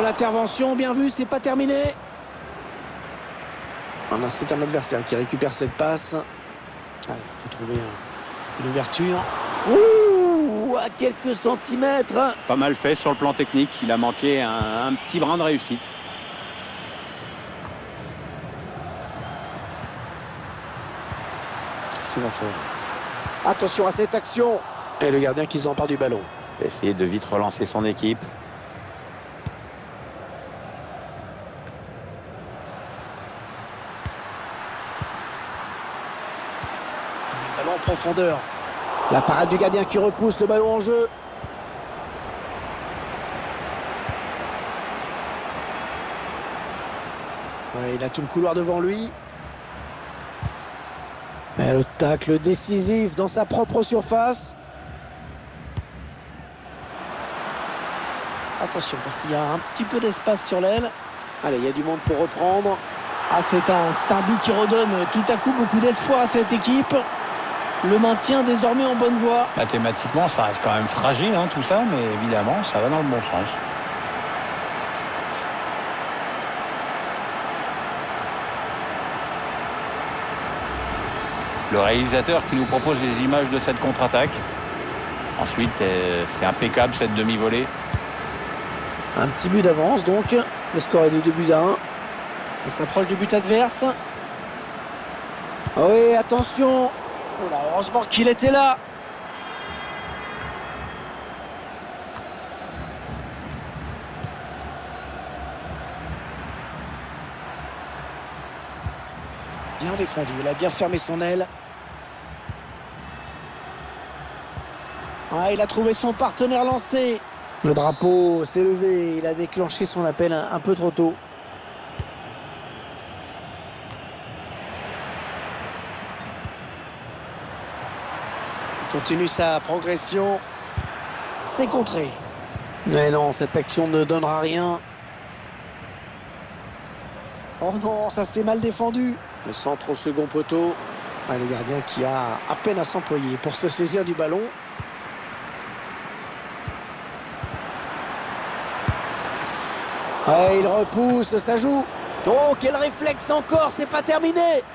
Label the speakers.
Speaker 1: bonne intervention, bien vu, c'est pas terminé. C'est un adversaire qui récupère cette passe. Allez, il faut trouver une ouverture. Ouh, à quelques centimètres.
Speaker 2: Pas mal fait sur le plan technique. Il a manqué un petit brin de réussite.
Speaker 1: Qu'est-ce qu'il va faire? Attention à cette action. Et le gardien qui s'empare du ballon.
Speaker 2: Essayer de vite relancer son équipe.
Speaker 1: Ballon en profondeur. La parade du gardien qui repousse le ballon en jeu. Ouais, il a tout le couloir devant lui. Et le tacle décisif dans sa propre surface. Attention parce qu'il y a un petit peu d'espace sur l'aile. Allez, il y a du monde pour reprendre. Ah, c'est un but qui redonne tout à coup beaucoup d'espoir à cette équipe. Le maintien désormais en bonne voie.
Speaker 2: Mathématiquement, ça reste quand même fragile, hein, tout ça, mais évidemment, ça va dans le bon sens. Le réalisateur qui nous propose les images de cette contre-attaque. Ensuite, c'est impeccable cette demi-volée.
Speaker 1: Un petit but d'avance donc. Le score est de 2-1. On s'approche du but adverse. Oui, attention. Oh là, heureusement qu'il était là. Bien défendu, il a bien fermé son aile. Ah, il a trouvé son partenaire lancé. Le drapeau s'est levé, il a déclenché son appel un peu trop tôt. Il continue sa progression. C'est contré. Mais non, cette action ne donnera rien. Oh non, ça s'est mal défendu. Le centre au second poteau. Ah, le gardien qui a à peine à s'employer pour se saisir du ballon. Ouais, il repousse, ça joue. Oh, quel réflexe encore, c'est pas terminé.